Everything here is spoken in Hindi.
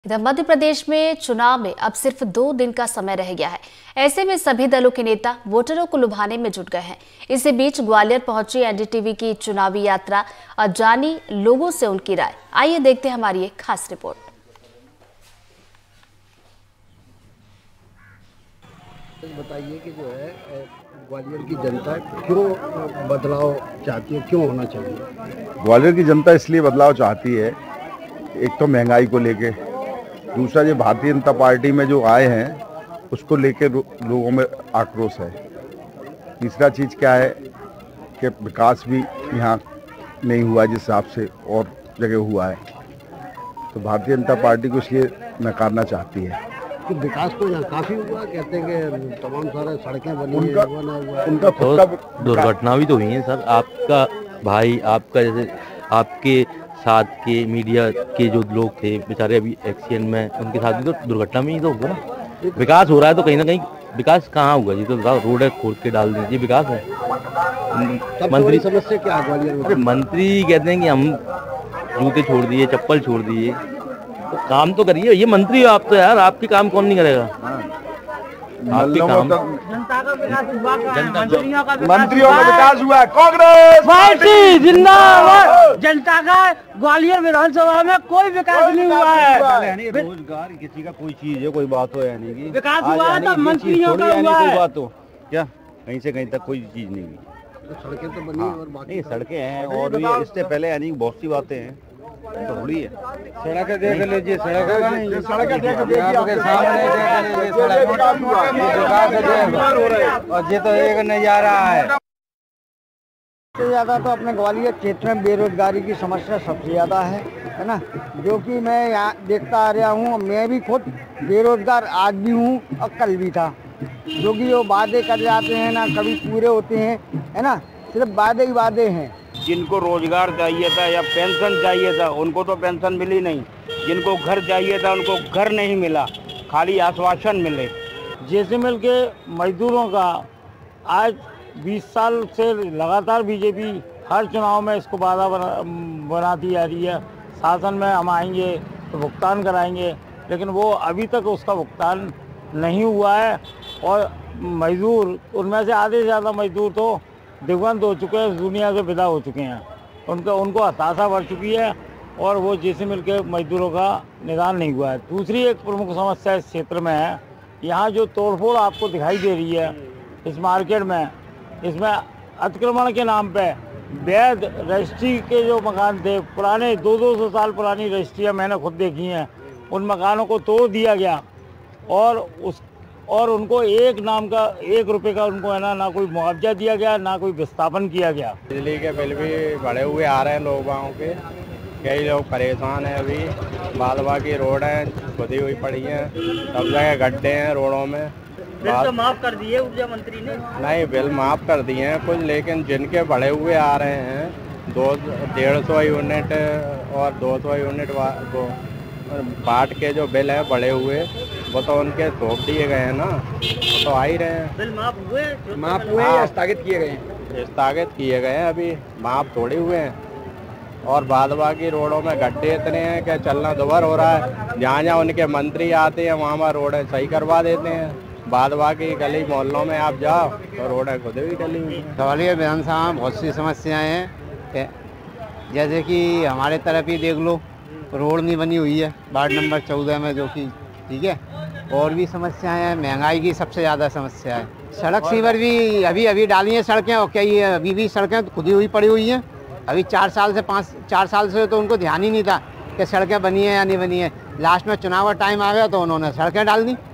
इधर मध्य प्रदेश में चुनाव में अब सिर्फ 2 दिन का समय रह गया है। ऐसे में सभी दलों के नेता वोटरों को लुभाने में जुट गए हैं। इसी बीच ग्वालियर पहुंची एनडीटीवी की चुनावी यात्रा और जानी लोगों से उनकी राय। आइए देखते हैं हमारी एक खास रिपोर्ट। बताइए कि जो है ग्वालियर की जनता क्यों बदलाव चाहती है, क्यों होना चाहिए? ग्वालियर की जनता इसलिए बदलाव चाहती है, एक तो महंगाई को लेके, दूसरा जो भारतीय जनता पार्टी में जो आए हैं उसको लेके लोगों में आक्रोश है। तीसरा चीज़ क्या है कि विकास भी यहाँ नहीं हुआ जिस हिसाब से और जगह हुआ है, तो भारतीय जनता पार्टी को इसलिए नकारना चाहती है। कि विकास तो यहाँ काफ़ी हुआ, कहते हैं कि तमाम सारे सड़कें बनी उनका तो दुर्घटना भी तो हुई है सर। आपका भाई, आपका जैसे आपके साथ के मीडिया के जो लोग थे बेचारे अभी एक्सीडेंट में, उनके साथ भी तो दुर्घटना में ही तो हुआ ना। विकास हो रहा है तो कहीं ना कहीं विकास कहाँ हुआ जी? तो रोड है खोद के डाल दीजिए, विकास है। मंत्री समस्या क्या है ग्वालियर में? अरे मंत्री कहते हैं कि हम जूते छोड़ दिए, चप्पल छोड़ दिए, तो काम तो करिए। ये मंत्री हो आप तो यार, आपके काम कौन नहीं करेगा? आपके काम जनता का विकास हुआ, मंत्रियों का विकास हुआ है। कांग्रेस पार्टी जिंदाबाद। जनता का ग्वालियर विधानसभा में कोई विकास नहीं हुआ है। रोजगार किसी का कोई चीज है, कोई बात हो या नहीं, विकास हुआ तो मंत्रियों का हुआ है। कोई बात हो क्या? कहीं से कहीं तक कोई चीज नहीं हुई। सड़कें तो बनी और बाकी सड़कें हैं और भी इससे पहले यानी बहुत सी बातें हैं, तो थोड़ी है। सड़क देख लीजिए, सड़क और ये तो एक नजारा है। सबसे ज़्यादा तो अपने ग्वालियर क्षेत्र में बेरोजगारी की समस्या सबसे ज़्यादा है ना, जो कि मैं यहाँ देखता आ रहा हूँ। मैं भी खुद बेरोजगार आज भी हूँ और कल भी था, जो कि वो वादे कर जाते हैं ना कभी पूरे होते हैं, है ना, सिर्फ वादे ही वादे हैं। जिनको रोजगार चाहिए था या पेंशन चाहिए था उनको तो पेंशन मिली नहीं, जिनको घर चाहिए था उनको घर नहीं मिला, खाली आश्वासन मिले। जेएसएमएल के मजदूरों का आज 20 साल से लगातार बीजेपी हर चुनाव में इसको बाधा बनाती जा रही है। शासन में हम आएंगे तो भुगतान कराएंगे, लेकिन वो अभी तक उसका भुगतान नहीं हुआ है। और मजदूर, उनमें से आधे से ज़्यादा मजदूर तो दिवंगत हो चुके हैं, दुनिया से विदा हो चुके हैं। उनको हताशा बढ़ चुकी है और वो जेएसएमएल के मजदूरों का निदान नहीं हुआ है। दूसरी एक प्रमुख समस्या इस क्षेत्र में है, यहाँ जो तोड़फोड़ आपको दिखाई दे रही है इस मार्केट में, इसमें अतिक्रमण के नाम पे वैध रजिस्ट्री के जो मकान थे, पुराने 200 साल पुरानी रजिस्ट्रियाँ मैंने खुद देखी हैं, उन मकानों को तोड़ दिया गया और उनको एक नाम का 1 रुपये का उनको है ना कोई मुआवजा दिया गया, ना कोई विस्थापन किया गया। बिजली के बिल भी बढ़े हुए आ रहे हैं लोगों के, कई लोग परेशान हैं। अभी बालवा की रोड है, खुदी हुई पड़ी है, सब जगह गड्ढे हैं रोडों में। बिल तो माफ कर दिए ऊर्जा मंत्री ने? नहीं, बिल माफ कर दिए हैं कुछ, लेकिन जिनके बढ़े हुए आ रहे हैं 150 यूनिट और 200 यूनिट बाट के जो बिल है बढ़े हुए, वो तो उनके थोप दिए गए हैं ना, वो तो आ ही रहे हैं। बिल माफ हुए या स्थगित किए गए हैं? स्थगित किए गए हैं, अभी माफ थोड़े हुए हैं। और बाद बाकी रोडों में गड्ढे इतने हैं कि चलना दुभर हो रहा है। जहाँ जहाँ उनके मंत्री आते हैं वहाँ रोडें सही करवा देते हैं, बाद बाकी गली मोहल्लों में आप जाओ तो रोडें खुद भी डली हुई हैं। ग्वालियर विधानसभा में बहुत सी समस्याएं हैं, जैसे कि हमारे तरफ ही देख लो, रोड नहीं बनी हुई है वार्ड नंबर 14 में, जो कि ठीक है। और भी समस्याएं हैं, महंगाई की सबसे ज़्यादा समस्या है। सड़क सीवर भी अभी डाली हैं सड़कें, और क्या ये अभी भी सड़कें खुदी हुई पड़ी हुई हैं। अभी 4 साल से तो उनको ध्यान ही नहीं था कि सड़कें बनी हैं या नहीं बनी हैं। लास्ट में चुनाव का टाइम आ गया तो उन्होंने सड़कें डाल दी।